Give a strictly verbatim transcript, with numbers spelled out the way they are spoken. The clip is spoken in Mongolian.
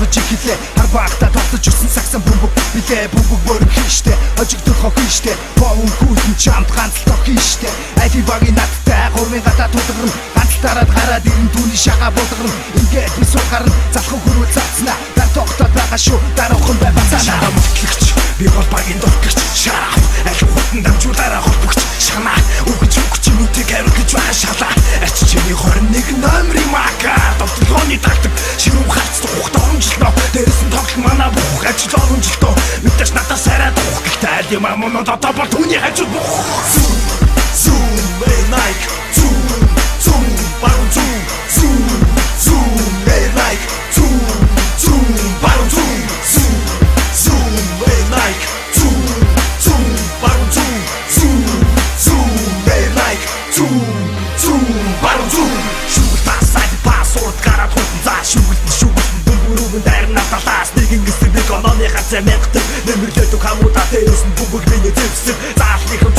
тогтож ихлээ. Хар багтаа тогтож ирсэн сагсан бөмбөг билээ. Бөмбөг мөрөн хийштэй хожигдох хохинштэй. Боон хүүхэн чамд ганц л тохинштэй. Айфи багийн надтай гурвын гадаа тулгарна. Ганц дараад гараад ирэн түүний шагаа булгарна. Ингээд би суугарна залхуу хөрвөл цацна. Дар тогтоод байгаа шүү даруухан бай бацаана. Мөтлөгч би бол багийн дургч шараа. Аль хутан дамжуулаараа холбогч шанаа. Үгч үгч нүдийг хариулж байгаа шалаа. Арч чиний хорин нэг номерын макар довтлооны тагтаг ширүү харц тухтай онжилноо. Дээрээс нь тоглох манай бүх ажил оромжилтоо. Мэдээж надаас арай дух гэхдээ аль юм амнууд одоо бол түүний хажууд бүх. Zoom zoom hey like zoom zoom баруун zoom zoom zoom hey like zoom zoom баруун zoom zoom zoom hey like zoom zoom баруун zoom zoom zoom hey like zoom zoom баруун zoom. Шүгэл тасаад пассворд гараад хутан заа шүгэл шүгэл дөрвөн дээр наталаас нэг ингэсэн би гонооны хацаа мянгатай нэмэрлээд хамуудаа дээрээс нь бүгд миний зэвсэг заалных